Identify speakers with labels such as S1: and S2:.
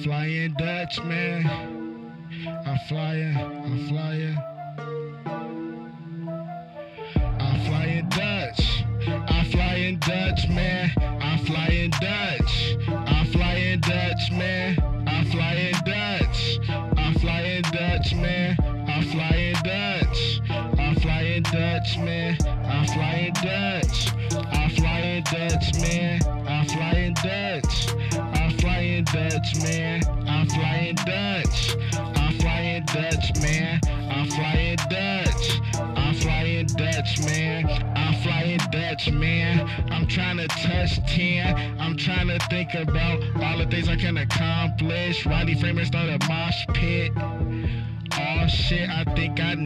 S1: flying Dutch, man. I'm flying Dutch. I'm flying Dutch, man. I'm flying Dutch. I'm flying Dutch, man. I'm flying Dutch. I'm flying Dutch, man. I'm flying Dutch. I'm flying Dutch, man. I'm flying Dutch. I'm flying Dutch, man. I'm flying Dutch. I'm flying Dutch, man. I'm flying Dutch. I'm flying Dutch, man. I'm flying Dutch. I'm flying Dutch, man. I'm flying Dutch, man. I'm trying to touch 10. I'm trying to think about all the things I can accomplish. Rodney Framer started a mosh pit. Oh shit, I think I